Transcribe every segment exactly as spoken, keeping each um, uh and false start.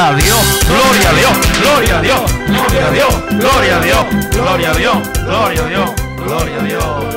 Gloria a Dios, gloria a Dios, gloria a Dios, gloria a Dios, gloria a Dios, gloria a Dios, gloria a Dios, gloria a Dios.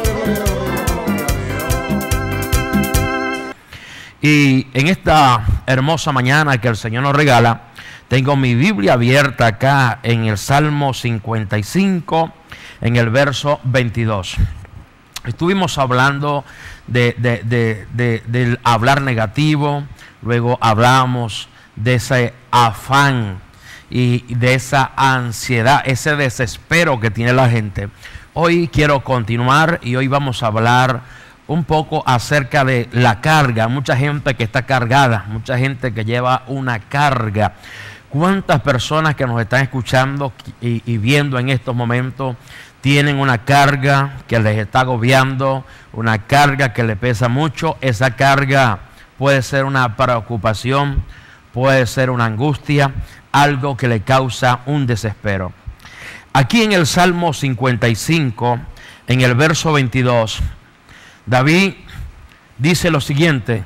Y en esta hermosa mañana que el Señor nos regala, tengo mi Biblia abierta acá en el Salmo cincuenta y cinco, en el verso veintidós. Estuvimos hablando de, de, de, de, del hablar negativo, luego hablamos de ese afán y de esa ansiedad, ese desespero que tiene la gente. Hoy quiero continuar y hoy vamos a hablar un poco acerca de la carga. Mucha gente que está cargada, mucha gente que lleva una carga. ¿Cuántas personas que nos están escuchando y, y viendo en estos momentos tienen una carga que les está agobiando, una carga que les pesa mucho? Esa carga puede ser una preocupación, puede ser una angustia, algo que le causa un desespero. Aquí en el Salmo cincuenta y cinco, en el verso veintidós, David dice lo siguiente: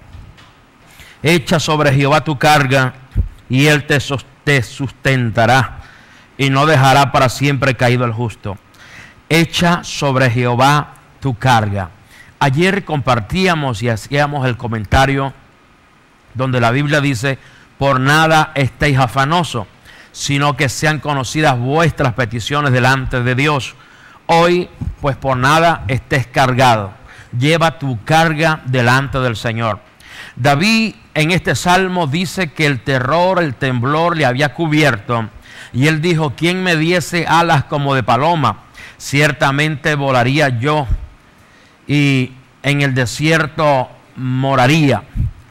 echa sobre Jehová tu carga y él te sustentará y no dejará para siempre caído el justo. Echa sobre Jehová tu carga. Ayer compartíamos y hacíamos el comentario donde la Biblia dice: por nada estéis afanosos, sino que sean conocidas vuestras peticiones delante de Dios. Hoy, pues por nada estés cargado. Lleva tu carga delante del Señor. David en este salmo dice que el terror, el temblor le había cubierto. Y él dijo: ¿quién me diese alas como de paloma? Ciertamente volaría yo y en el desierto moraría.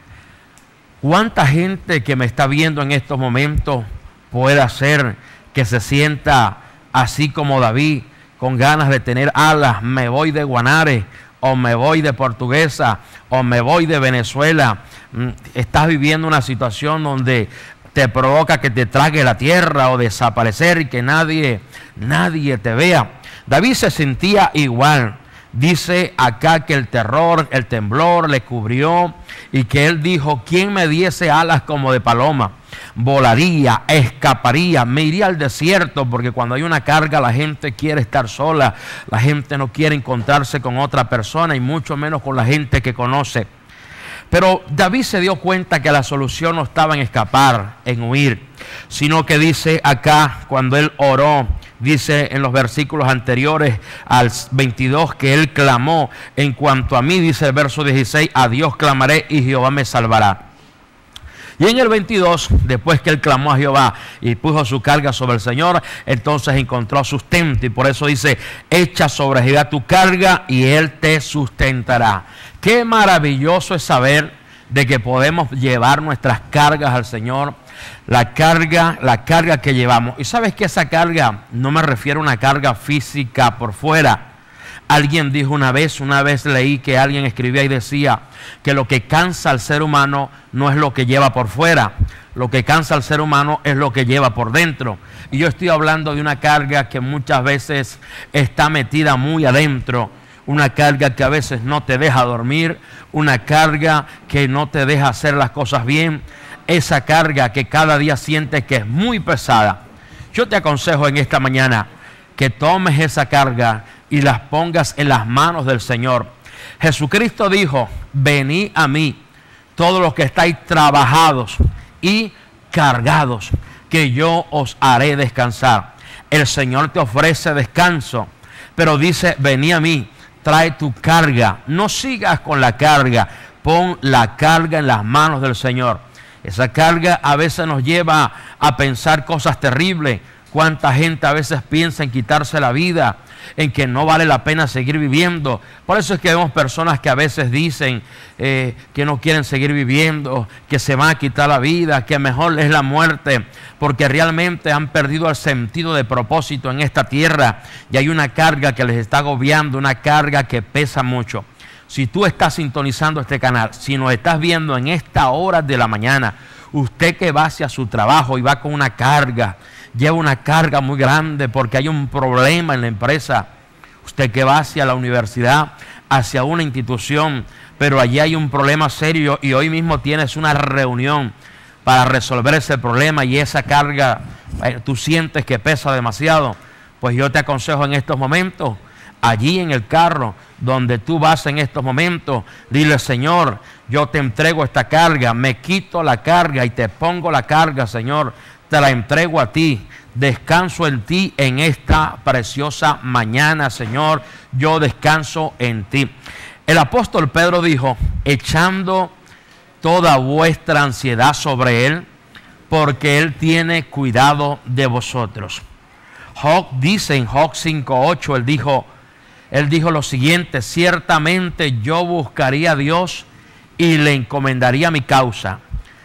¿Cuánta gente que me está viendo en estos momentos puede hacer que se sienta así como David, con ganas de tener alas? Me voy de Guanare, o me voy de Portuguesa, o me voy de Venezuela. Estás viviendo una situación donde te provoca que te trague la tierra o desaparecer y que nadie, nadie te vea. David se sentía igual. Dice acá que el terror, el temblor le cubrió y que él dijo: ¿quién me diese alas como de paloma? Volaría, escaparía, me iría al desierto, porque cuando hay una carga la gente quiere estar sola, la gente no quiere encontrarse con otra persona y mucho menos con la gente que conoce. Pero David se dio cuenta que la solución no estaba en escapar, en huir, sino que dice acá, cuando él oró, dice en los versículos anteriores al veintidós que él clamó: en cuanto a mí, dice el verso dieciséis, a Dios clamaré y Jehová me salvará. Y en el veintidós, después que él clamó a Jehová y puso su carga sobre el Señor, entonces encontró sustento. Y por eso dice: echa sobre Jehová tu carga y él te sustentará. Qué maravilloso es saber de que podemos llevar nuestras cargas al Señor. La carga, la carga que llevamos. Y sabes que esa carga, no me refiero a una carga física por fuera. Alguien dijo una vez, una vez leí que alguien escribía y decía que lo que cansa al ser humano no es lo que lleva por fuera, lo que cansa al ser humano es lo que lleva por dentro. Y yo estoy hablando de una carga que muchas veces está metida muy adentro, una carga que a veces no te deja dormir, una carga que no te deja hacer las cosas bien, esa carga que cada día sientes que es muy pesada. Yo te aconsejo en esta mañana que tomes esa carga y las pongas en las manos del Señor. Jesucristo dijo: venid a mí, todos los que estáis trabajados y cargados, que yo os haré descansar. El Señor te ofrece descanso, pero dice: venid a mí, trae tu carga. No sigas con la carga, pon la carga en las manos del Señor. Esa carga a veces nos lleva a pensar cosas terribles. Cuánta gente a veces piensa en quitarse la vida, en que no vale la pena seguir viviendo. Por eso es que vemos personas que a veces dicen eh, que no quieren seguir viviendo, que se van a quitar la vida, que mejor es la muerte, porque realmente han perdido el sentido de propósito en esta tierra y hay una carga que les está agobiando, una carga que pesa mucho. Si tú estás sintonizando este canal, si nos estás viendo en esta hora de la mañana, usted que va hacia su trabajo y va con una carga, lleva una carga muy grande porque hay un problema en la empresa. Usted que va hacia la universidad, hacia una institución, pero allí hay un problema serio y hoy mismo tienes una reunión. para resolver ese problema y esa carga eh, tú sientes que pesa demasiado, pues yo te aconsejo en estos momentos, allí en el carro donde tú vas en estos momentos, dile: Señor, yo te entrego esta carga, me quito la carga y te pongo la carga, Señor, te la entrego a ti. Descanso en ti en esta preciosa mañana, Señor, yo descanso en ti. El apóstol Pedro dijo: echando toda vuestra ansiedad sobre Él, porque Él tiene cuidado de vosotros. Job dice en Job cinco ocho, él dijo, él dijo lo siguiente: ciertamente yo buscaría a Dios y le encomendaría mi causa.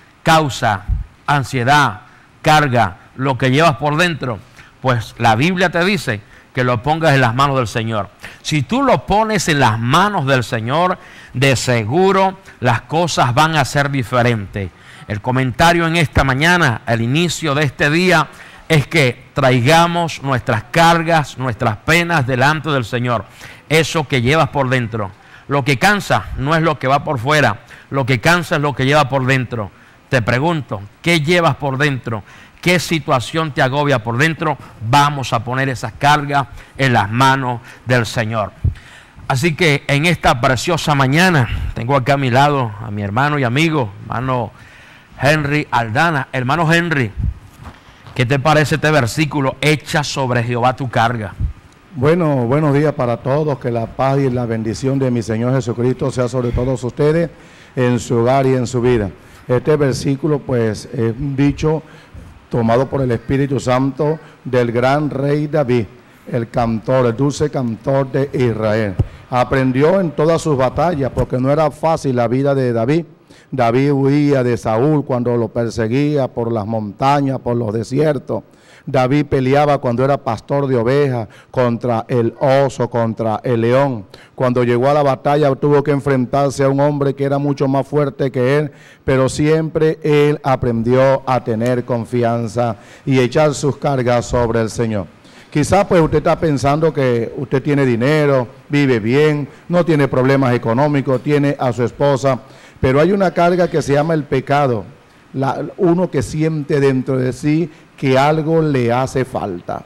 Causa, ansiedad, carga, lo que llevas por dentro, pues la Biblia te dice que lo pongas en las manos del Señor. Si tú lo pones en las manos del Señor, de seguro las cosas van a ser diferentes. El comentario en esta mañana, al inicio de este día, es que traigamos nuestras cargas, nuestras penas delante del Señor. Eso que llevas por dentro. Lo que cansa no es lo que va por fuera, lo que cansa es lo que lleva por dentro. Te pregunto, ¿qué llevas por dentro? ¿Qué situación te agobia por dentro? Vamos a poner esas cargas en las manos del Señor. Así que en esta preciosa mañana, tengo acá a mi lado a mi hermano y amigo, hermano Henry Aldana. Hermano Henry, ¿qué te parece este versículo? Echa sobre Jehová tu carga. Bueno, buenos días para todos, que la paz y la bendición de mi Señor Jesucristo sea sobre todos ustedes, en su hogar y en su vida. Este versículo pues es un dicho tomado por el Espíritu Santo del gran rey David, el cantor, el dulce cantor de Israel. Aprendió en todas sus batallas, porque no era fácil la vida de David. David huía de Saúl cuando lo perseguía por las montañas, por los desiertos. David peleaba cuando era pastor de ovejas contra el oso, contra el león. Cuando llegó a la batalla tuvo que enfrentarse a un hombre que era mucho más fuerte que él, pero siempre él aprendió a tener confianza y echar sus cargas sobre el Señor. Quizás pues usted está pensando que usted tiene dinero, vive bien, no tiene problemas económicos, tiene a su esposa, pero hay una carga que se llama el pecado. La, uno que siente dentro de sí que algo le hace falta.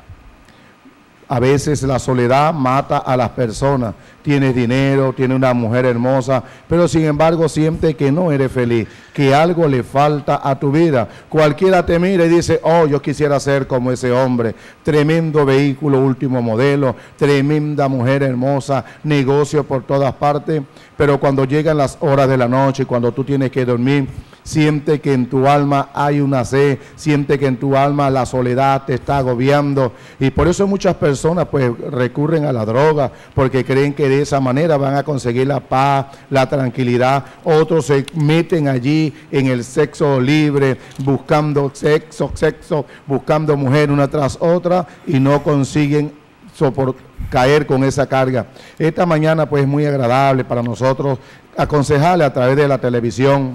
A veces la soledad mata a las personas. Tienes dinero, tienes una mujer hermosa, pero sin embargo siente que no eres feliz, que algo le falta a tu vida. Cualquiera te mira y dice: oh, yo quisiera ser como ese hombre. Tremendo vehículo, último modelo, tremenda mujer hermosa, negocio por todas partes. Pero cuando llegan las horas de la noche, cuando tú tienes que dormir, siente que en tu alma hay una sed, siente que en tu alma la soledad te está agobiando, y por eso muchas personas pues recurren a la droga, porque creen que de esa manera van a conseguir la paz, la tranquilidad. Otros se meten allí en el sexo libre, buscando sexo, sexo, buscando mujer una tras otra, y no consiguen sopor caer con esa carga. Esta mañana pues es muy agradable para nosotros aconsejarle a través de la televisión,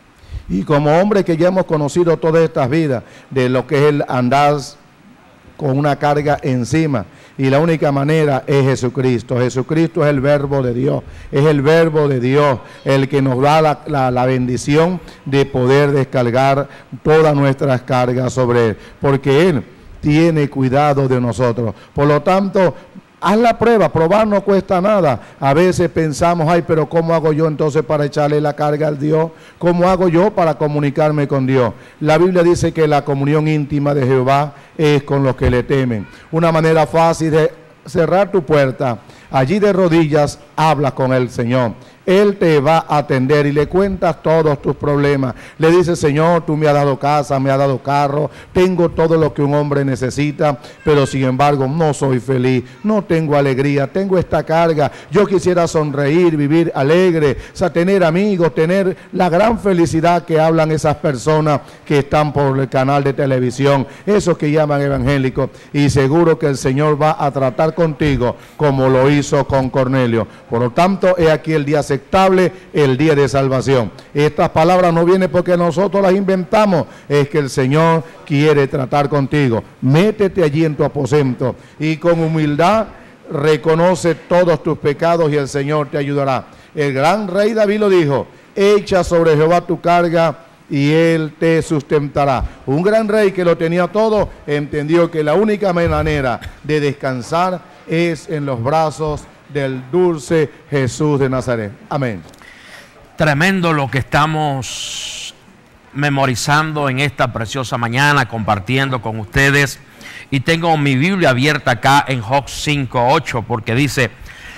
y como hombre que ya hemos conocido todas estas vidas, de lo que es el andar con una carga encima, y la única manera es Jesucristo. Jesucristo es el verbo de Dios, es el verbo de Dios el que nos da la, la, la bendición de poder descargar todas nuestras cargas sobre Él, porque Él tiene cuidado de nosotros. Por lo tanto, haz la prueba, probar no cuesta nada. A veces pensamos: ay, pero ¿cómo hago yo entonces para echarle la carga al Dios? ¿Cómo hago yo para comunicarme con Dios? La Biblia dice que la comunión íntima de Jehová es con los que le temen. Una manera fácil de cerrar tu puerta, allí de rodillas, habla con el Señor. Él te va a atender y le cuentas todos tus problemas. Le dices: Señor, tú me has dado casa, me has dado carro, tengo todo lo que un hombre necesita, pero sin embargo no soy feliz, no tengo alegría, tengo esta carga. Yo quisiera sonreír, vivir alegre, o sea, tener amigos, tener la gran felicidad que hablan esas personas que están por el canal de televisión, esos que llaman evangélicos, y seguro que el Señor va a tratar contigo como lo hizo con Cornelio. Por lo tanto, he aquí el día aceptable, el día de salvación. Estas palabras no vienen porque nosotros las inventamos, es que el Señor quiere tratar contigo. Métete allí en tu aposento y con humildad reconoce todos tus pecados y el Señor te ayudará. El gran rey David lo dijo: echa sobre Jehová tu carga y Él te sustentará. Un gran rey que lo tenía todo, entendió que la única manera de descansar es en los brazos del dulce Jesús de Nazaret. Amén. Tremendo lo que estamos memorizando en esta preciosa mañana, compartiendo con ustedes. Y tengo mi Biblia abierta acá en Job cinco ocho, porque dice: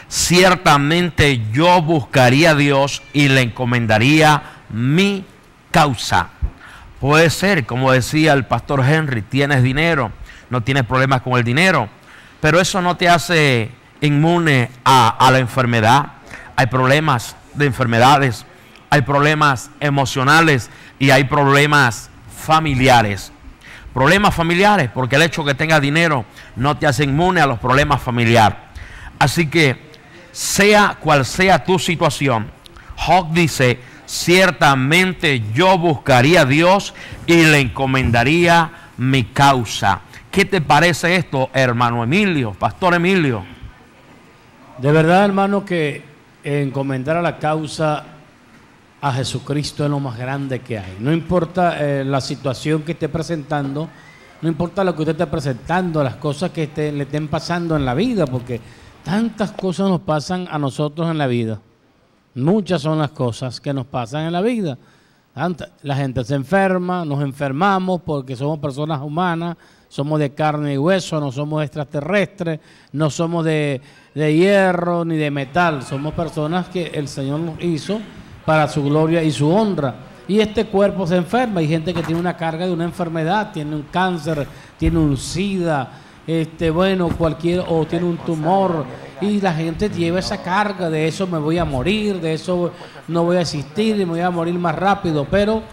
ciertamente yo buscaría a Dios y le encomendaría mi causa. Puede ser, como decía el pastor Henry, tienes dinero, no tienes problemas con el dinero, pero eso no te hace inmune a, a la enfermedad. Hay problemas de enfermedades, hay problemas emocionales y hay problemas familiares. Problemas familiares, porque el hecho de que tengas dinero no te hace inmune a los problemas familiares. Así que, sea cual sea tu situación, Job dice: ciertamente yo buscaría a Dios y le encomendaría mi causa. ¿Qué te parece esto, hermano Emilio, pastor Emilio? De verdad, hermano, que encomendar a la causa a Jesucristo es lo más grande que hay. No importa eh, la situación que esté presentando, no importa lo que usted esté presentando, las cosas que esté, le estén pasando en la vida, porque tantas cosas nos pasan a nosotros en la vida. Muchas son las cosas que nos pasan en la vida. La gente se enferma, nos enfermamos porque somos personas humanas, somos de carne y hueso, no somos extraterrestres, no somos de, de hierro ni de metal, somos personas que el Señor nos hizo para su gloria y su honra. Y este cuerpo se enferma. Hay gente que tiene una carga de una enfermedad, tiene un cáncer, tiene un SIDA, este, bueno, cualquier, o tiene un tumor, y la gente lleva esa carga, de eso me voy a morir, de eso no voy a existir y me voy a morir más rápido. Pero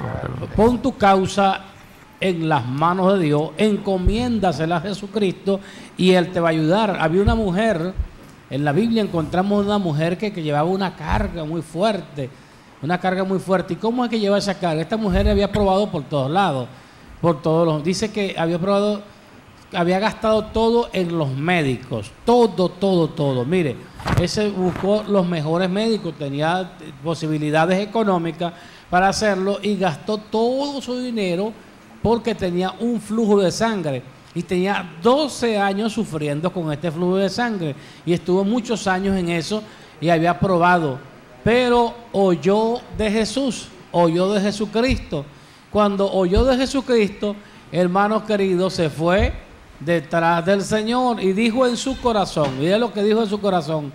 pon tu causa en las manos de Dios, encomiéndasela a Jesucristo y Él te va a ayudar. Había una mujer, en la Biblia encontramos una mujer que, que llevaba una carga muy fuerte, una carga muy fuerte. ¿Y cómo es que lleva esa carga? Esta mujer había probado por todos lados, por todos los, dice que había probado, había gastado todo en los médicos, todo, todo, todo. Mire, ese buscó los mejores médicos, tenía posibilidades económicas para hacerlo y gastó todo su dinero porque tenía un flujo de sangre. Y tenía doce años sufriendo con este flujo de sangre. Y estuvo muchos años en eso y había probado. Pero oyó de Jesús, oyó de Jesucristo. Cuando oyó de Jesucristo, hermanos queridos, se fue detrás del Señor y dijo en su corazón, mire lo que dijo en su corazón: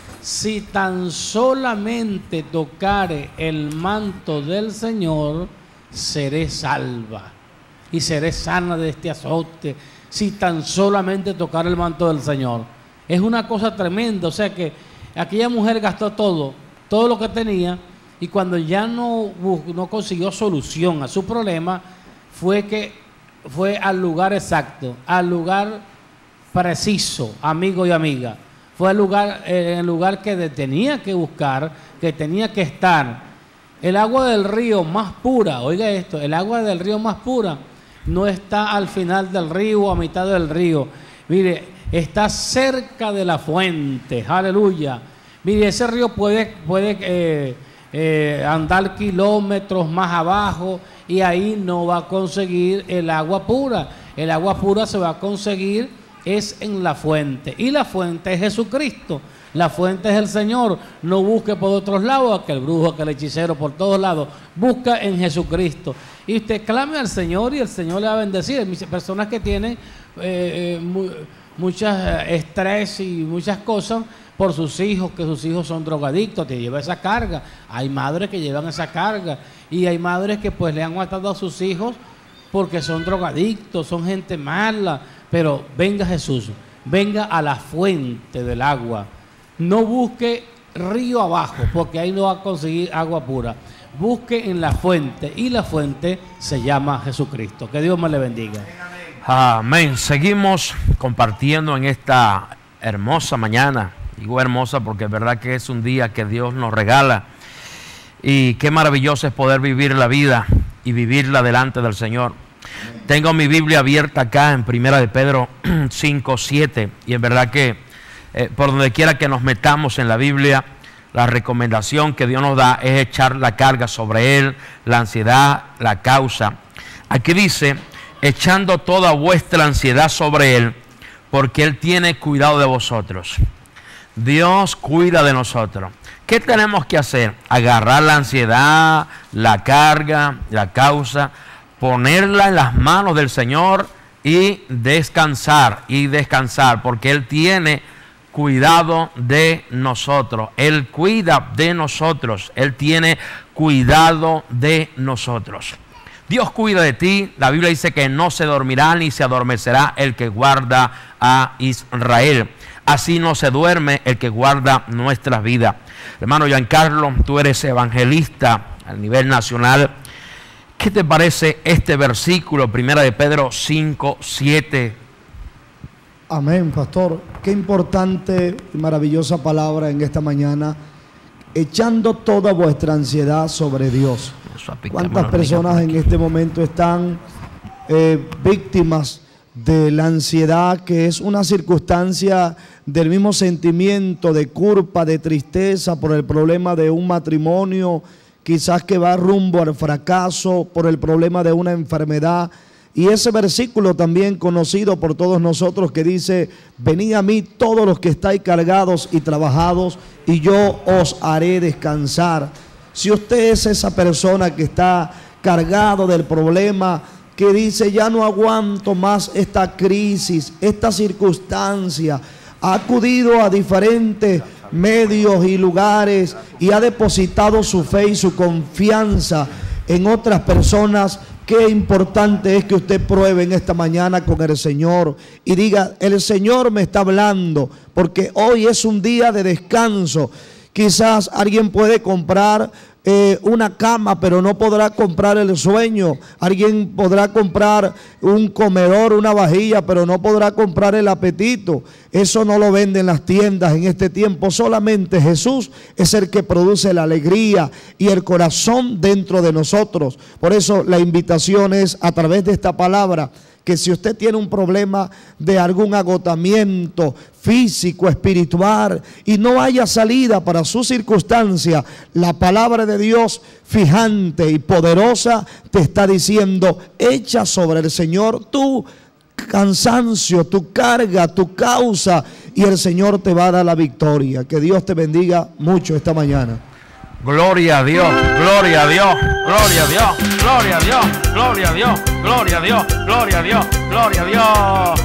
si tan solamente tocare el manto del Señor, seré salva y seré sana de este azote. Si tan solamente tocar el manto del Señor. Es una cosa tremenda. O sea que aquella mujer gastó todo, todo lo que tenía, y cuando ya no, no consiguió solución a su problema, fue que fue al lugar exacto, al lugar preciso, amigo y amiga. Fue al lugar, eh, el lugar que tenía que buscar, que tenía que estar. El agua del río más pura, oiga esto, el agua del río más pura no está al final del río o a mitad del río. Mire, está cerca de la fuente. Aleluya. Mire, ese río puede, puede eh, eh, andar kilómetros más abajo y ahí no va a conseguir el agua pura. El agua pura se va a conseguir es en la fuente. Y la fuente es Jesucristo. La fuente es el Señor. No busque por otros lados, aquel brujo, aquel hechicero, por todos lados. Busca en Jesucristo. Y usted clame al Señor y el Señor le va a bendecir. Hay personas que tienen eh, eh, mu muchas eh, estrés y muchas cosas por sus hijos, que sus hijos son drogadictos, te lleva esa carga. Hay madres que llevan esa carga. Y hay madres que pues le han matado a sus hijos porque son drogadictos, son gente mala. Pero venga Jesús, venga a la fuente del agua. No busque río abajo, porque ahí no va a conseguir agua pura. Busque en la fuente, y la fuente se llama Jesucristo. Que Dios me le bendiga. Amén. Seguimos compartiendo en esta hermosa mañana. Digo hermosa porque es verdad que es un día que Dios nos regala. Y qué maravilloso es poder vivir la vida y vivirla delante del Señor. Tengo mi Biblia abierta acá en Primera de Pedro cinco siete, y en verdad que eh, por donde quiera que nos metamos en la Biblia la recomendación que Dios nos da es echar la carga sobre Él, la ansiedad, la causa. Aquí dice, echando toda vuestra ansiedad sobre Él, porque Él tiene cuidado de vosotros. Dios cuida de nosotros. ¿Qué tenemos que hacer? Agarrar la ansiedad, la carga, la causa, ponerla en las manos del Señor y descansar, y descansar, porque Él tiene cuidado de nosotros. Él cuida de nosotros. Él tiene cuidado de nosotros. Dios cuida de ti. La Biblia dice que no se dormirá ni se adormecerá el que guarda a Israel. Así no se duerme el que guarda nuestras vidas. Hermano Giancarlo, tú eres evangelista a nivel nacional. ¿Qué te parece este versículo, primera de Pedro cinco, siete? Amén, pastor. Qué importante y maravillosa palabra en esta mañana. Echando toda vuestra ansiedad sobre Dios. ¿Cuántas personas en este momento están eh, víctimas de la ansiedad, que es una circunstancia del mismo sentimiento de culpa, de tristeza por el problema de un matrimonio, quizás que va rumbo al fracaso, por el problema de una enfermedad? Y ese versículo también conocido por todos nosotros que dice, venid a mí todos los que estáis cargados y trabajados y yo os haré descansar. Si usted es esa persona que está cargado del problema, que dice, ya no aguanto más esta crisis, esta circunstancia, ha acudido a diferentes medios y lugares y ha depositado su fe y su confianza en otras personas, qué importante es que usted pruebe en esta mañana con el Señor y diga, el Señor me está hablando, porque hoy es un día de descanso. Quizás alguien puede comprar eh, una cama, pero no podrá comprar el sueño. Alguien podrá comprar un comedor, una vajilla, pero no podrá comprar el apetito. Eso no lo venden las tiendas en este tiempo. Solamente Jesús es el que produce la alegría y el corazón dentro de nosotros. Por eso la invitación es a través de esta palabra, que si usted tiene un problema de algún agotamiento físico, espiritual, y no haya salida para su circunstancia, la palabra de Dios fijante y poderosa te está diciendo, echa sobre el Señor tu cansancio, tu carga, tu causa, y el Señor te va a dar la victoria. Que Dios te bendiga mucho esta mañana. Gloria a Dios, gloria a Dios, gloria a Dios, gloria a Dios, gloria a Dios, gloria a Dios, gloria a Dios, gloria a Dios.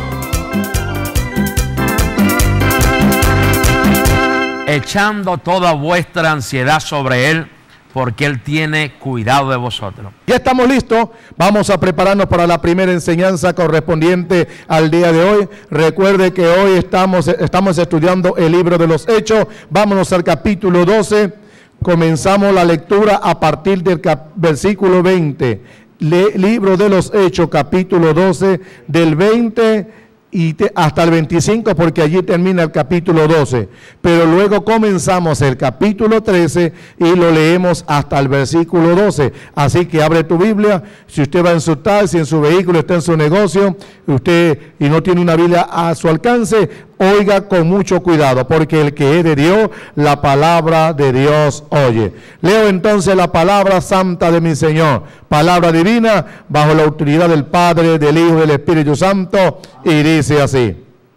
Echando toda vuestra ansiedad sobre Él, porque Él tiene cuidado de vosotros. Ya estamos listos, vamos a prepararnos para la primera enseñanza correspondiente al día de hoy. Recuerde que hoy estamos, estamos estudiando el libro de los Hechos. Vámonos al capítulo doce. Comenzamos la lectura a partir del versículo veinte. Le, libro de los Hechos, capítulo doce, del veinte y te, hasta el veinticinco, porque allí termina el capítulo doce. Pero luego comenzamos el capítulo trece y lo leemos hasta el versículo doce. Así que abre tu Biblia. Si usted va en su taxi, en su vehículo, está en su negocio, usted y no tiene una Biblia a su alcance, oiga con mucho cuidado, porque el que es de Dios, la palabra de Dios oye. Leo entonces la palabra santa de mi Señor, palabra divina, bajo la autoridad del Padre, del Hijo y del Espíritu Santo, y dice así.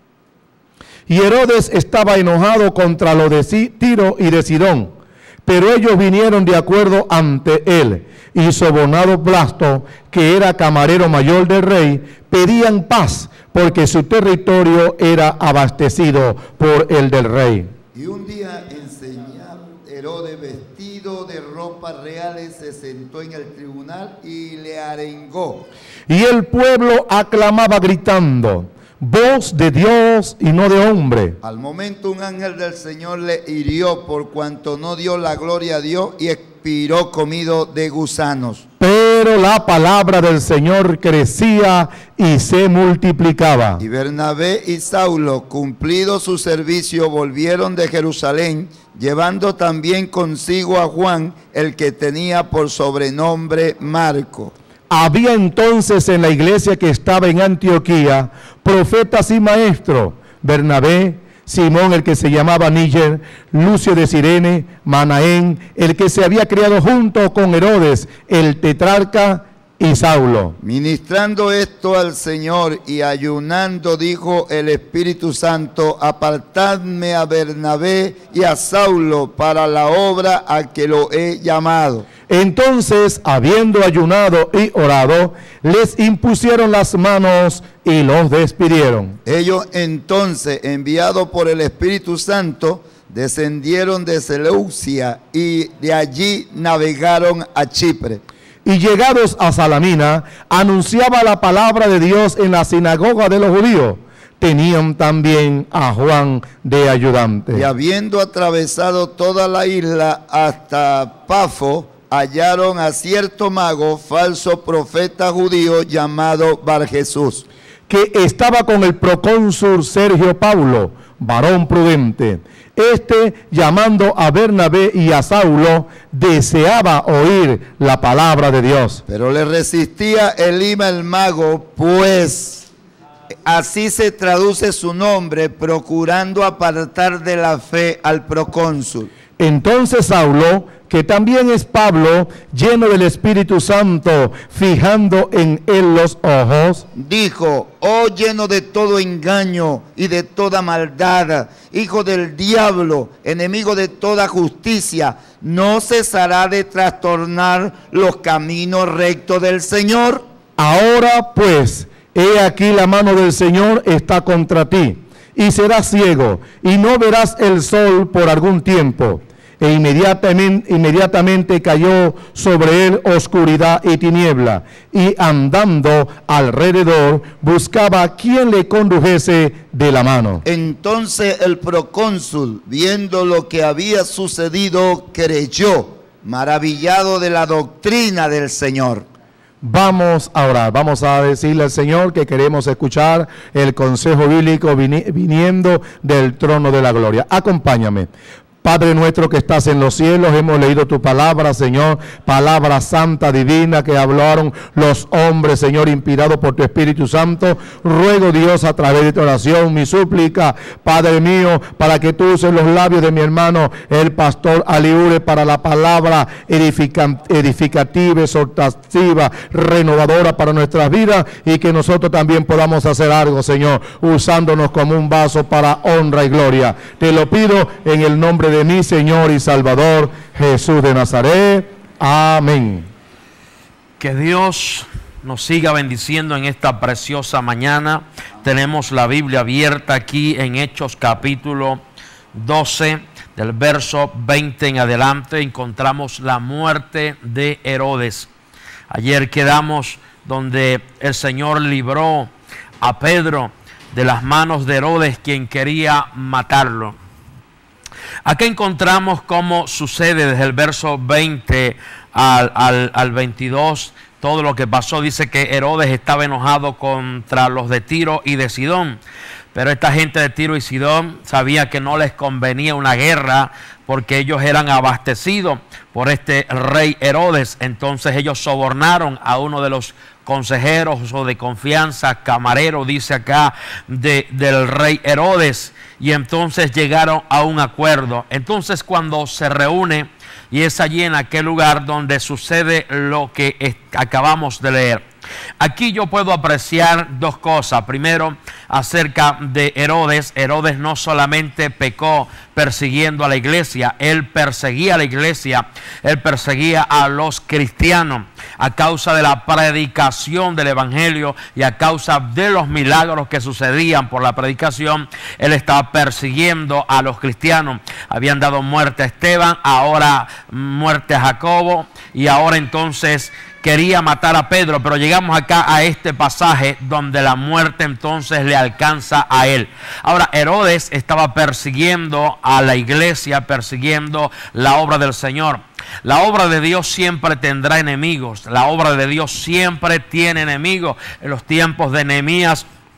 Y Herodes estaba enojado contra los de Tiro y de Sidón, pero ellos vinieron de acuerdo ante él, y Sobornado Blasto, que era camarero mayor del rey, pedían paz, porque su territorio era abastecido por el del rey. Y un día enseñando, Herodes, vestido de ropas reales, se sentó en el tribunal y le arengó. Y el pueblo aclamaba gritando, voz de Dios y no de hombre. Al momento un ángel del Señor le hirió por cuanto no dio la gloria a Dios y expiró comido de gusanos. Pero la palabra del Señor crecía y se multiplicaba. Y Bernabé y Saulo, cumplido su servicio, volvieron de Jerusalén, llevando también consigo a Juan, el que tenía por sobrenombre Marco. Había entonces en la iglesia que estaba en Antioquía profetas y maestros, Bernabé, Simón el que se llamaba Níger, Lucio de Cirene, Manaén, el que se había criado junto con Herodes, el tetrarca, y Saulo. Ministrando esto al Señor y ayunando, dijo el Espíritu Santo: apartadme a Bernabé y a Saulo para la obra a que lo he llamado. Entonces, habiendo ayunado y orado, les impusieron las manos y los despidieron. Ellos entonces, enviados por el Espíritu Santo, descendieron de Seleucia y de allí navegaron a Chipre. Y llegados a Salamina, anunciaba la palabra de Dios en la sinagoga de los judíos. Tenían también a Juan de ayudante. Y habiendo atravesado toda la isla hasta Pafo, hallaron a cierto mago, falso profeta judío, llamado Barjesús, que estaba con el procónsul Sergio Paulo, varón prudente. Este, llamando a Bernabé y a Saulo, deseaba oír la palabra de Dios. Pero le resistía Elima el mago, pues así se traduce su nombre, procurando apartar de la fe al procónsul. Entonces Saulo, que también es Pablo, lleno del Espíritu Santo, fijando en él los ojos, dijo: oh lleno de todo engaño y de toda maldad, hijo del diablo, enemigo de toda justicia, ¿no cesará de trastornar los caminos rectos del Señor? Ahora pues, he aquí la mano del Señor está contra ti, y serás ciego, y no verás el sol por algún tiempo. E inmediatamente, inmediatamente cayó sobre él oscuridad y tiniebla, y andando alrededor buscaba a quien le condujese de la mano. Entonces el procónsul, viendo lo que había sucedido, creyó, maravillado de la doctrina del Señor. Vamos a orar, vamos a decirle al Señor que queremos escuchar el consejo bíblico viniendo del trono de la gloria. Acompáñame. Padre nuestro que estás en los cielos, hemos leído tu palabra, Señor, palabra santa, divina, que hablaron los hombres, Señor, inspirados por tu Espíritu Santo. Ruego, Dios, a través de tu oración, mi súplica, Padre mío, para que tú uses los labios de mi hermano, el pastor Aliure, para la palabra edifica, edificativa, exhortativa, renovadora para nuestras vidas, y que nosotros también podamos hacer algo, Señor, usándonos como un vaso para honra y gloria. Te lo pido en el nombre de de mi Señor y Salvador Jesús de Nazaret. Amén. Que Dios nos siga bendiciendo en esta preciosa mañana. Tenemos la Biblia abierta aquí en Hechos capítulo doce, del verso veinte en adelante. Encontramos la muerte de Herodes. Ayer quedamos donde el Señor libró a Pedro de las manos de Herodes, quien quería matarlo. Aquí encontramos cómo sucede desde el verso veinte al, al, al veintidós, todo lo que pasó. Dice que Herodes estaba enojado contra los de Tiro y de Sidón, pero esta gente de Tiro y Sidón sabía que no les convenía una guerra porque ellos eran abastecidos por este rey Herodes. Entonces ellos sobornaron a uno de los consejeros o de confianza, camarero, dice acá, de, del rey Herodes, y entonces llegaron a un acuerdo. Entonces cuando se reúne, y es allí en aquel lugar donde sucede lo que es, acabamos de leer. Aquí yo puedo apreciar dos cosas. Primero, acerca de Herodes. Herodes no solamente pecó persiguiendo a la iglesia, él perseguía a la iglesia, él perseguía a los cristianos a causa de la predicación del evangelio y a causa de los milagros que sucedían por la predicación. Él estaba persiguiendo a los cristianos. Habían dado muerte a Esteban, ahora muerte a Jacobo, y ahora entonces quería matar a Pedro. Pero llegamos acá a este pasaje donde la muerte entonces le alcanza a él. Ahora, Herodes estaba persiguiendo a la iglesia, persiguiendo la obra del Señor. La obra de Dios siempre tendrá enemigos. La obra de Dios siempre tiene enemigos. En los tiempos de Nehemías,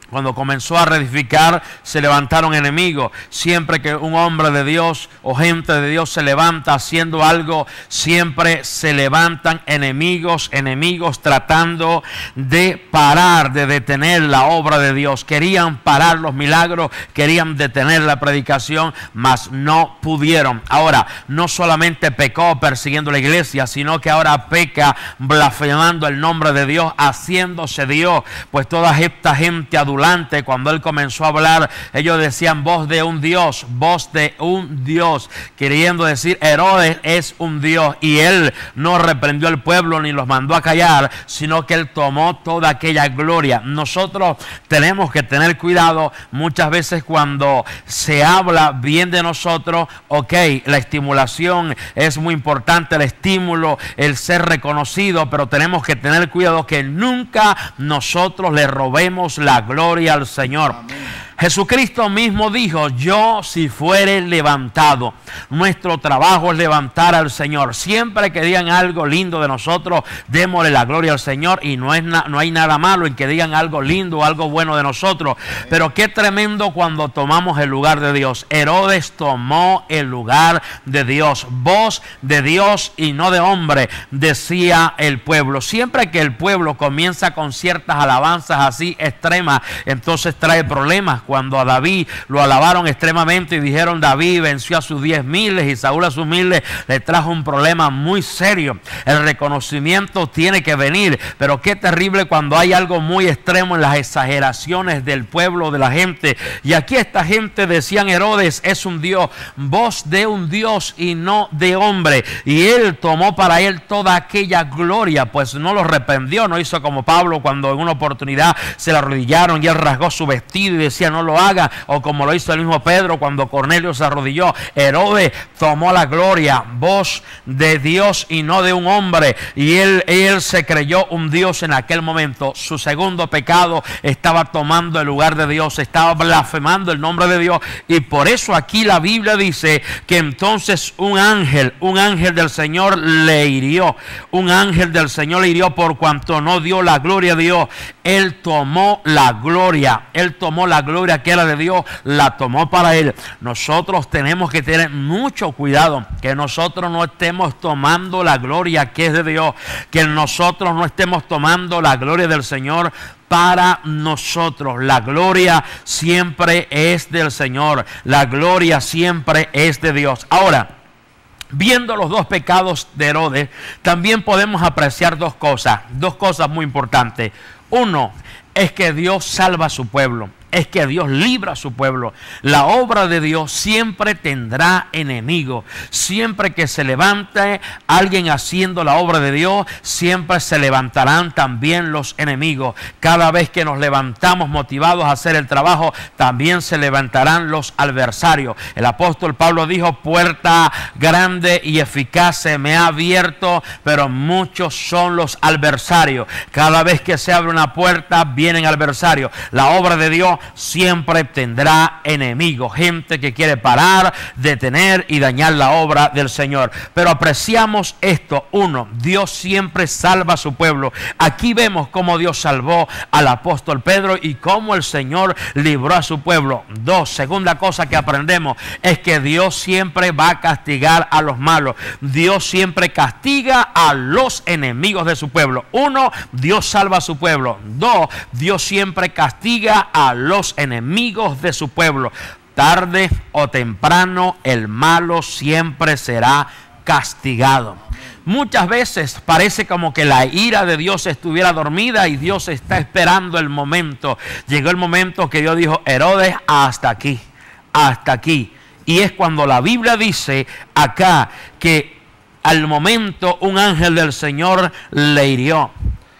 Cuando comenzó a reedificar, se levantaron enemigos. Siempre que un hombre de Dios o gente de Dios se levanta haciendo algo, siempre se levantan enemigos, enemigos tratando de parar, de detener la obra de Dios. Querían parar los milagros, querían detener la predicación, mas no pudieron. Ahora, no solamente pecó persiguiendo la iglesia, sino que ahora peca blasfemando el nombre de Dios, haciéndose Dios. Pues toda esta gente adulta, cuando él comenzó a hablar, ellos decían voz de un Dios, voz de un Dios, queriendo decir Herodes es un Dios, y él no reprendió al pueblo ni los mandó a callar, sino que él tomó toda aquella gloria. Nosotros tenemos que tener cuidado muchas veces cuando se habla bien de nosotros. Ok, la estimulación es muy importante, el estímulo, el ser reconocido, pero tenemos que tener cuidado que nunca nosotros le robemos la gloria al Señor. Amén. Jesucristo mismo dijo, yo si fuere levantado. Nuestro trabajo es levantar al Señor. Siempre que digan algo lindo de nosotros, démosle la gloria al Señor, y no, es na, no hay nada malo en que digan algo lindo o algo bueno de nosotros. Pero qué tremendo cuando tomamos el lugar de Dios. Herodes tomó el lugar de Dios. Voz de Dios y no de hombre, decía el pueblo. Siempre que el pueblo comienza con ciertas alabanzas así extremas, entonces trae problemas. Cuando a David lo alabaron extremadamente y dijeron David venció a sus diez miles y Saúl a sus miles, le trajo un problema muy serio. El reconocimiento tiene que venir, pero qué terrible cuando hay algo muy extremo en las exageraciones del pueblo, de la gente. Y aquí esta gente decían Herodes es un Dios, voz de un Dios y no de hombre. Y él tomó para él toda aquella gloria, pues no lo reprendió, no hizo como Pablo cuando en una oportunidad se le arrodillaron y él rasgó su vestido y decía no lo haga, o como lo hizo el mismo Pedro cuando Cornelio se arrodilló. Herodes tomó la gloria, voz de Dios y no de un hombre, y él, él se creyó un Dios en aquel momento. Su segundo pecado, estaba tomando el lugar de Dios, estaba blasfemando el nombre de Dios, y por eso aquí la Biblia dice que entonces un ángel, un ángel del Señor le hirió, un ángel del Señor le hirió por cuanto no dio la gloria a Dios. Él tomó la gloria, él tomó la gloria que era de Dios, la tomó para él. Nosotros tenemos que tener mucho cuidado que nosotros no estemos tomando la gloria que es de Dios, que nosotros no estemos tomando la gloria del Señor para nosotros. La gloria siempre es del Señor, la gloria siempre es de Dios. Ahora, viendo los dos pecados de Herodes, también podemos apreciar dos cosas, dos cosas muy importantes. Uno, es que Dios salva a su pueblo. Es que Dios libra a su pueblo. La obra de Dios siempre tendrá enemigos. Siempre que se levante alguien haciendo la obra de Dios, siempre se levantarán también los enemigos. Cada vez que nos levantamos motivados a hacer el trabajo, también se levantarán los adversarios. El apóstol Pablo dijo, puerta grande y eficaz se me ha abierto, pero muchos son los adversarios. Cada vez que se abre una puerta, vienen adversarios. La obra de Dios siempre tendrá enemigos, gente que quiere parar, detener y dañar la obra del Señor. Pero apreciamos esto. Uno, Dios siempre salva a su pueblo. Aquí vemos cómo Dios salvó al apóstol Pedro y cómo el Señor libró a su pueblo. Dos, segunda cosa que aprendemos es que Dios siempre va a castigar a los malos. Dios siempre castiga a los enemigos de su pueblo. Uno, Dios salva a su pueblo. Dos, Dios siempre castiga a los los enemigos de su pueblo. Tarde o temprano el malo siempre será castigado. Muchas veces parece como que la ira de Dios estuviera dormida y Dios está esperando el momento. Llegó el momento que Dios dijo, Herodes, hasta aquí, hasta aquí. Y es cuando la Biblia dice acá que al momento un ángel del Señor le hirió,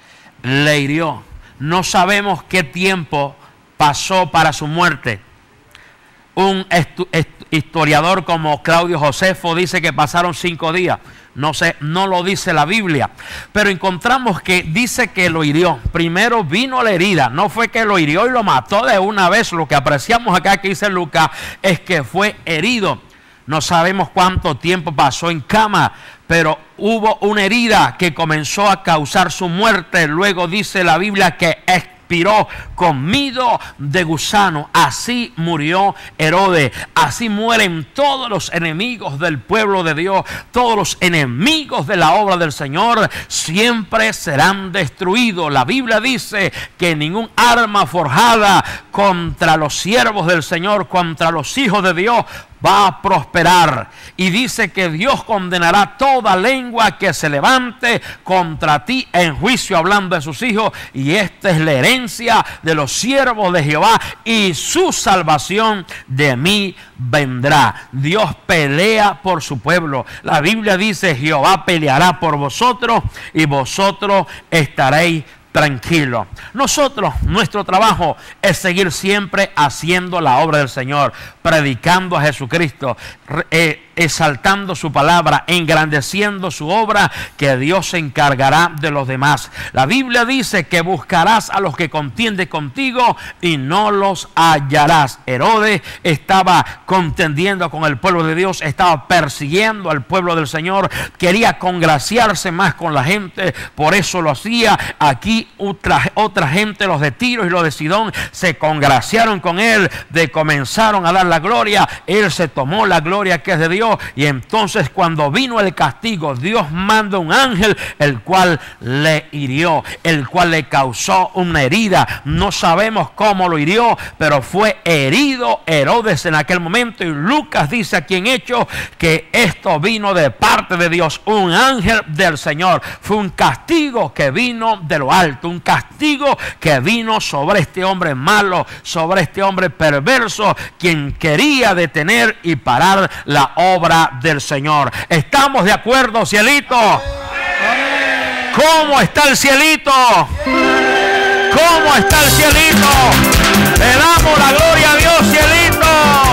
le hirió. No sabemos qué tiempo pasó para su muerte. Un historiador como Claudio Josefo dice que pasaron cinco días. No sé, no lo dice la Biblia, pero encontramos que dice que lo hirió. Primero vino la herida, no fue que lo hirió y lo mató de una vez. Lo que apreciamos acá que dice Lucas es que fue herido. No sabemos cuánto tiempo pasó en cama, pero hubo una herida que comenzó a causar su muerte. Luego dice la Biblia que expiró comido de gusano. Así murió Herodes. Así mueren todos los enemigos del pueblo de Dios. Todos los enemigos de la obra del Señor siempre serán destruidos. La Biblia dice que ningún arma forjada contra los siervos del Señor, contra los hijos de Dios, va a prosperar. Y dice que Dios condenará toda lengua que se levante contra ti en juicio, hablando de sus hijos. Y esta es la herencia de los siervos de Jehová, y su salvación de mí vendrá. Dios pelea por su pueblo. La Biblia dice: Jehová peleará por vosotros y vosotros estaréis tranquilo. Nosotros, nuestro trabajo es seguir siempre haciendo la obra del Señor, predicando a Jesucristo, eh, exaltando su palabra, engrandeciendo su obra, que Dios se encargará de los demás. La Biblia dice que buscarás a los que contienden contigo y no los hallarás. Herodes estaba contendiendo con el pueblo de Dios, estaba persiguiendo al pueblo del Señor, quería congraciarse más con la gente, por eso lo hacía. Aquí otra, otra gente, los de Tiro y los de Sidón, se congraciaron con él, de comenzaron a dar la gloria. Él se tomó la gloria que es de Dios, y entonces cuando vino el castigo, Dios manda un ángel, el cual le hirió, el cual le causó una herida. No sabemos cómo lo hirió, pero fue herido Herodes en aquel momento. Y Lucas dice aquí en Hechos que esto vino de parte de Dios, un ángel del Señor. Fue un castigo que vino de lo alto, un castigo que vino sobre este hombre malo, sobre este hombre perverso, quien quería detener y parar la obra del Señor. ¿Estamos de acuerdo, cielito? ¿Cómo está el cielito? ¿Cómo está el cielito? Le damos la gloria a Dios, cielito.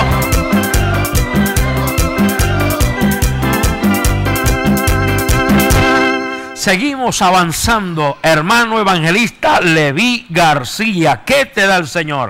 Seguimos avanzando, hermano evangelista Leví García. ¿Qué te da el Señor?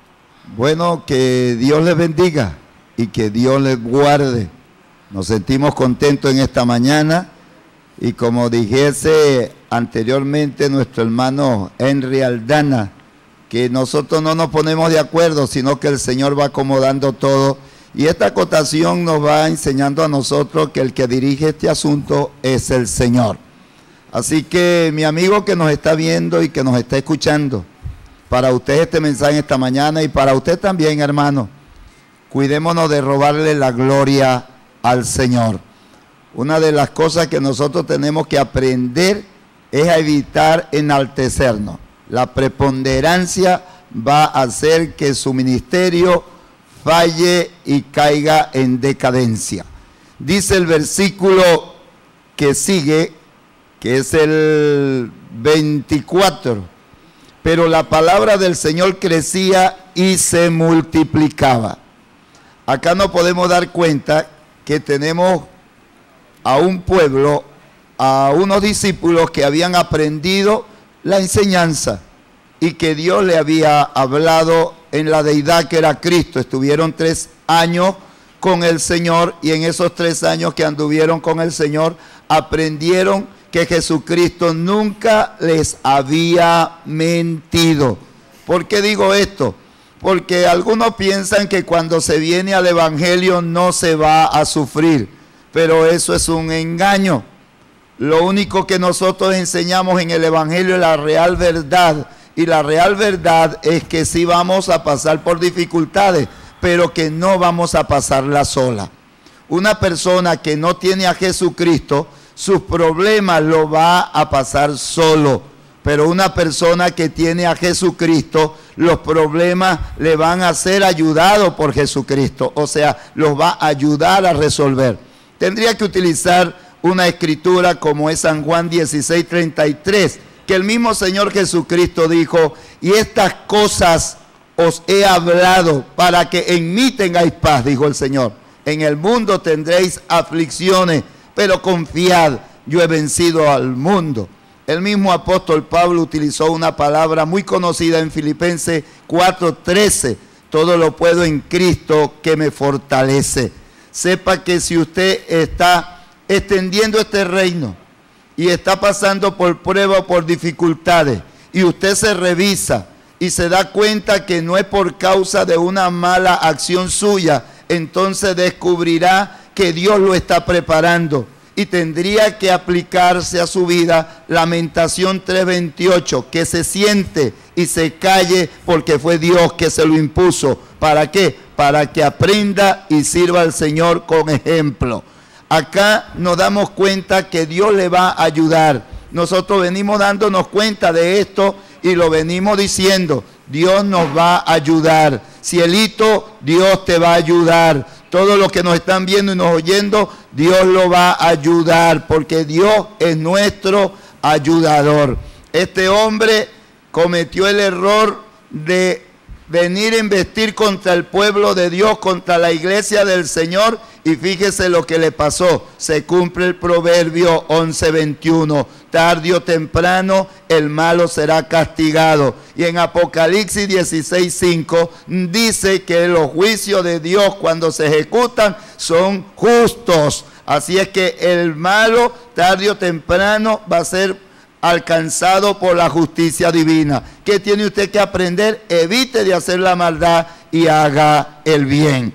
Bueno, que Dios les bendiga y que Dios les guarde. Nos sentimos contentos en esta mañana, y como dijese anteriormente nuestro hermano Henry Aldana, que nosotros no nos ponemos de acuerdo, sino que el Señor va acomodando todo, y esta acotación nos va enseñando a nosotros que el que dirige este asunto es el Señor. Así que mi amigo que nos está viendo y que nos está escuchando, para usted este mensaje esta mañana, y para usted también, hermano, cuidémonos de robarle la gloria al Señor. Una de las cosas que nosotros tenemos que aprender es a evitar enaltecernos. La preponderancia va a hacer que su ministerio falle y caiga en decadencia. Dice el versículo que sigue, que es el veinticuatro, pero la palabra del Señor crecía y se multiplicaba. Acá nos podemos dar cuenta que tenemos a un pueblo, a unos discípulos que habían aprendido la enseñanza y que Dios le había hablado en la deidad que era Cristo. Estuvieron tres años con el Señor, y en esos tres años que anduvieron con el Señor aprendieron que Jesucristo nunca les había mentido. ¿Por qué digo esto? Porque algunos piensan que cuando se viene al Evangelio no se va a sufrir, pero eso es un engaño. Lo único que nosotros enseñamos en el Evangelio es la real verdad, y la real verdad es que sí vamos a pasar por dificultades, pero que no vamos a pasarla sola. Una persona que no tiene a Jesucristo, sus problemas lo va a pasar solo. Pero una persona que tiene a Jesucristo, los problemas le van a ser ayudados por Jesucristo. O sea, los va a ayudar a resolver. Tendría que utilizar una escritura como es San Juan dieciséis, treinta y tres, que el mismo Señor Jesucristo dijo: y estas cosas os he hablado para que en mí tengáis paz, dijo el Señor. En el mundo tendréis aflicciones, pero confiad, yo he vencido al mundo. El mismo apóstol Pablo utilizó una palabra muy conocida en Filipenses cuatro, trece. Todo lo puedo en Cristo que me fortalece. Sepa que si usted está extendiendo este reino y está pasando por pruebas, por dificultades, y usted se revisa y se da cuenta que no es por causa de una mala acción suya, entonces descubrirá que Dios lo está preparando y tendría que aplicarse a su vida Lamentación tres veintiocho, que se siente y se calle porque fue Dios que se lo impuso. ¿Para qué? Para que aprenda y sirva al Señor con ejemplo. Acá nos damos cuenta que Dios le va a ayudar. Nosotros venimos dándonos cuenta de esto y lo venimos diciendo. Dios nos va a ayudar. Cielito, Dios te va a ayudar. Todos los que nos están viendo y nos oyendo, Dios lo va a ayudar, porque Dios es nuestro ayudador. Este hombre cometió el error de venir a investir contra el pueblo de Dios, contra la iglesia del Señor, y fíjese lo que le pasó. Se cumple el proverbio once veintiuno, tarde o temprano el malo será castigado. Y en Apocalipsis dieciséis cinco dice que los juicios de Dios cuando se ejecutan son justos. Así es que el malo tarde o temprano va a ser alcanzado por la justicia divina. ¿Qué tiene usted que aprender? Evite de hacer la maldad y haga el bien.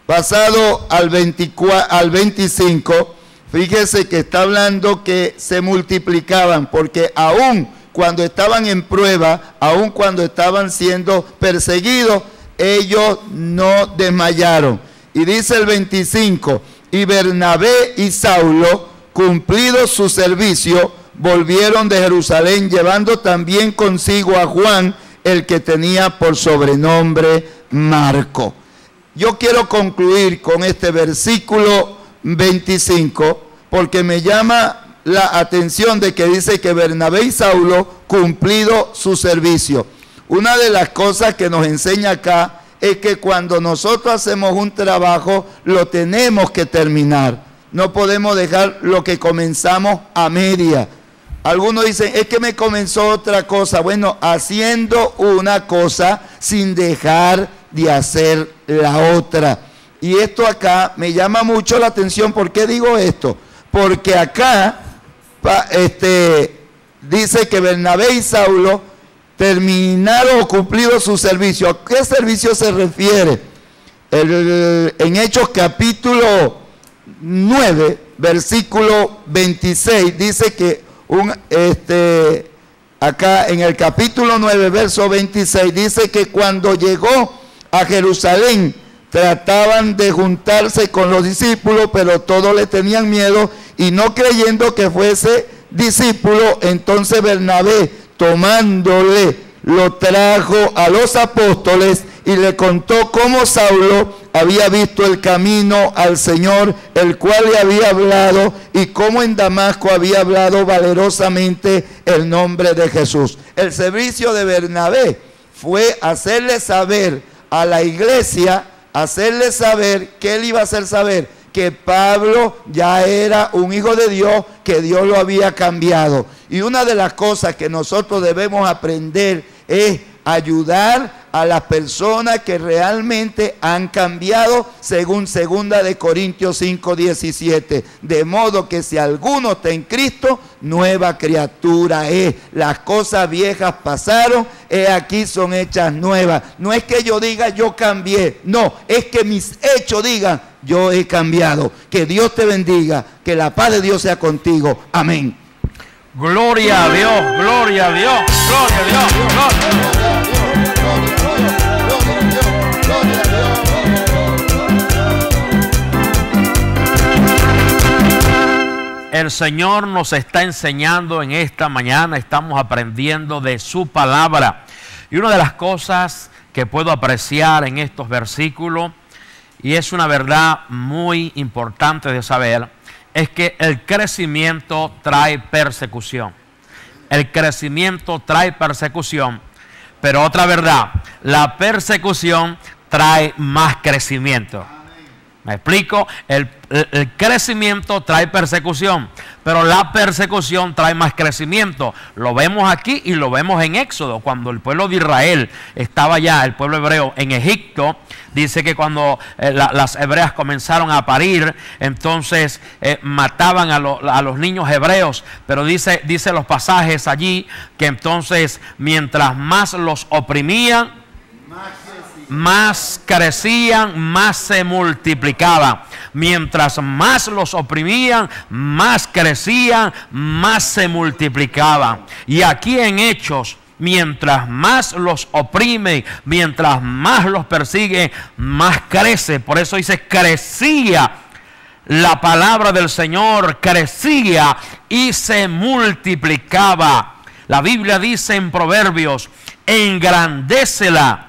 Pasado al, veinticuatro, al veinticinco, fíjese que está hablando que se multiplicaban, porque aún cuando estaban en prueba, aún cuando estaban siendo perseguidos, ellos no desmayaron. Y dice el veinticinco, y Bernabé y Saulo, cumplido su servicio, volvieron de Jerusalén, llevando también consigo a Juan, el que tenía por sobrenombre Marco. Yo quiero concluir con este versículo veinticinco, porque me llama la atención de que dice que Bernabé y Saulo cumplido su servicio. Una de las cosas que nos enseña acá es que cuando nosotros hacemos un trabajo, lo tenemos que terminar. No podemos dejar lo que comenzamos a media. Algunos dicen, es que me comenzó otra cosa. Bueno, haciendo una cosa sin dejar de hacer la otra. Y esto acá me llama mucho la atención. ¿Por qué digo esto? Porque acá este, dice que Bernabé y Saulo terminaron o cumplido su servicio. ¿A qué servicio se refiere? El, en Hechos capítulo nueve, versículo veintiséis, dice que un, este, acá en el capítulo nueve, verso veintiséis, dice que cuando llegó a Jerusalén trataban de juntarse con los discípulos, pero todos le tenían miedo y no creyendo que fuese discípulo, entonces Bernabé, tomándole, lo trajo a los apóstoles y le contó cómo Saulo había visto el camino al Señor, el cual le había hablado, y cómo en Damasco había hablado valerosamente el nombre de Jesús. El servicio de Bernabé fue hacerle saber a la iglesia, hacerle saber, que él iba a hacer saber, que Pablo ya era un hijo de Dios, que Dios lo había cambiado. Y una de las cosas que nosotros debemos aprender es ayudar a las personas que realmente han cambiado, según segunda de Corintios cinco diecisiete, de modo que si alguno está en Cristo, nueva criatura es. Las cosas viejas pasaron, he aquí son hechas nuevas. No es que yo diga yo cambié, no, es que mis hechos digan yo he cambiado. Que Dios te bendiga, que la paz de Dios sea contigo. Amén. Gloria a Dios, gloria a Dios, gloria a Dios, gloria a Dios. El Señor nos está enseñando en esta mañana, estamos aprendiendo de su palabra. Y una de las cosas que puedo apreciar en estos versículos, y es una verdad muy importante de saber, es que el crecimiento trae persecución. El crecimiento trae persecución, pero otra verdad, la persecución trae más crecimiento. ¿Me explico? El, el, el crecimiento trae persecución, pero la persecución trae más crecimiento. Lo vemos aquí y lo vemos en Éxodo, cuando el pueblo de Israel estaba ya, el pueblo hebreo, en Egipto. Dice que cuando eh, la, las hebreas comenzaron a parir, entonces eh, mataban a, lo, a los niños hebreos. Pero dice, dice los pasajes allí que entonces mientras más los oprimían, más crecían, más se multiplicaban. Mientras más los oprimían, más crecían, más se multiplicaban. Y aquí en Hechos, mientras más los oprime, mientras más los persigue, más crece. Por eso dice, crecía la palabra del Señor, crecía y se multiplicaba. La Biblia dice en Proverbios, engrandécela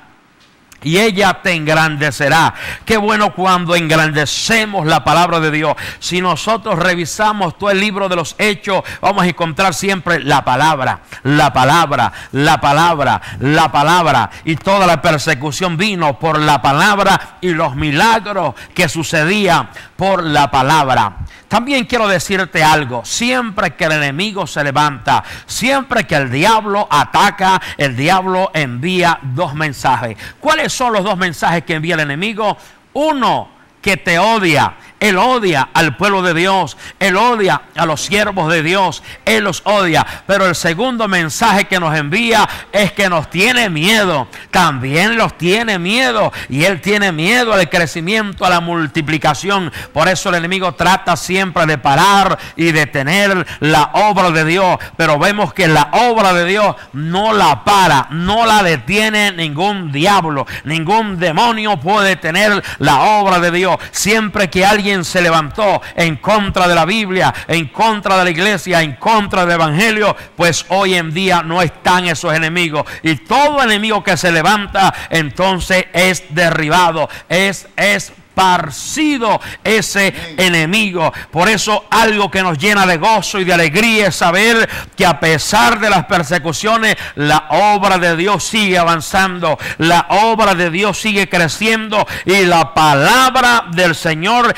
y ella te engrandecerá. Qué bueno cuando engrandecemos la palabra de Dios. Si nosotros revisamos todo el libro de los Hechos, vamos a encontrar siempre la palabra, la palabra, la palabra, la palabra. Y toda la persecución vino por la palabra y los milagros que sucedían por la palabra. También quiero decirte algo, siempre que el enemigo se levanta, siempre que el diablo ataca, el diablo envía dos mensajes. ¿Cuáles son los dos mensajes que envía el enemigo? Uno, que te odia. Él odia al pueblo de Dios, él odia a los siervos de Dios, él los odia. Pero el segundo mensaje que nos envía es que nos tiene miedo, también los tiene miedo. Y él tiene miedo al crecimiento, a la multiplicación. Por eso el enemigo trata siempre de parar y detener la obra de Dios. Pero vemos que la obra de Dios no la para, no la detiene ningún diablo, ningún demonio puede detener la obra de Dios. Siempre que alguien se levantó en contra de la Biblia, en contra de la iglesia, en contra del evangelio, pues hoy en día no están esos enemigos. Y todo enemigo que se levanta, entonces es derribado, es es esparcido ese enemigo. Por eso algo que nos llena de gozo y de alegría es saber que a pesar de las persecuciones, la obra de Dios sigue avanzando, la obra de Dios sigue creciendo y la palabra del Señor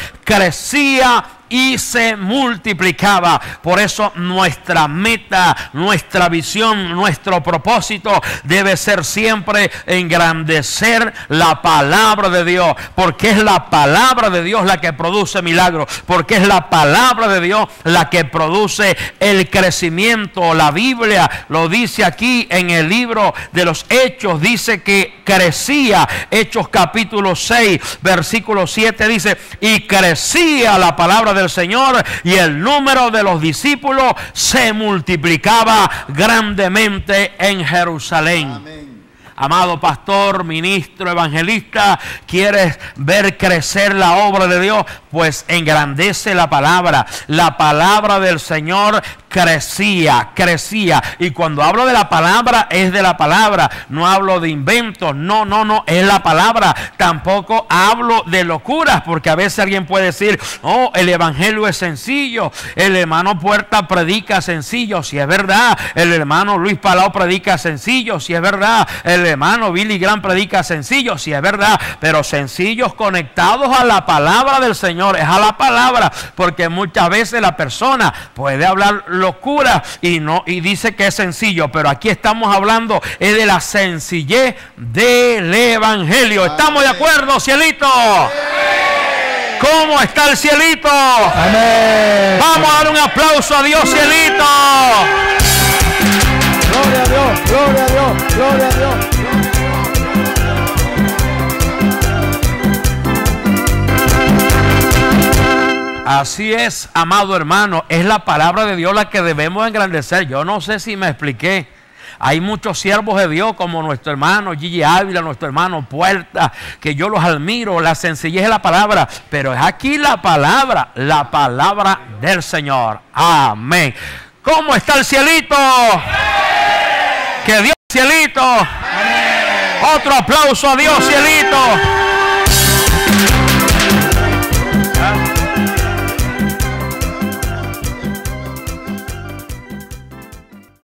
crecía y se multiplicaba. Por eso nuestra meta, nuestra visión, nuestro propósito debe ser siempre engrandecer la palabra de Dios, porque es la palabra de Dios la que produce milagros, porque es la palabra de Dios la que produce el crecimiento. La Biblia lo dice aquí en el libro de los Hechos, dice que crecía. Hechos capítulo seis, versículo siete dice, y crecía la palabra del Señor y el número de los discípulos se multiplicaba grandemente en Jerusalén. Amén. Amado pastor, ministro, evangelista, ¿quieres ver crecer la obra de Dios? Pues engrandece la palabra. La palabra del Señor crecía, crecía. Y cuando hablo de la palabra, es de la palabra. No hablo de inventos, no, no, no, es la palabra. Tampoco hablo de locuras, porque a veces alguien puede decir, oh, el evangelio es sencillo, el hermano Puerta predica sencillo, si es verdad. El hermano Luis Palau predica sencillo, si es verdad. El hermano Billy Graham predica sencillo, si es verdad. Pero sencillos conectados a la palabra del Señor, es a la palabra, porque muchas veces la persona puede hablar locura y no y dice que es sencillo, pero aquí estamos hablando es de la sencillez del evangelio. ¿Estamos de acuerdo, cielito? ¿Cómo está el cielito? Amén. Vamos a dar un aplauso a Dios, cielito. Gloria a Dios, gloria a Dios, gloria a Dios. Así es, amado hermano, es la palabra de Dios la que debemos engrandecer. Yo no sé si me expliqué. Hay muchos siervos de Dios como nuestro hermano Gigi Ávila, nuestro hermano Puerta, que yo los admiro, la sencillez de la palabra, pero es aquí la palabra, la palabra del Señor. Amén. ¿Cómo está el cielito? ¡Amén! Que Dios, cielito. ¡Amén! Otro aplauso a Dios, cielito.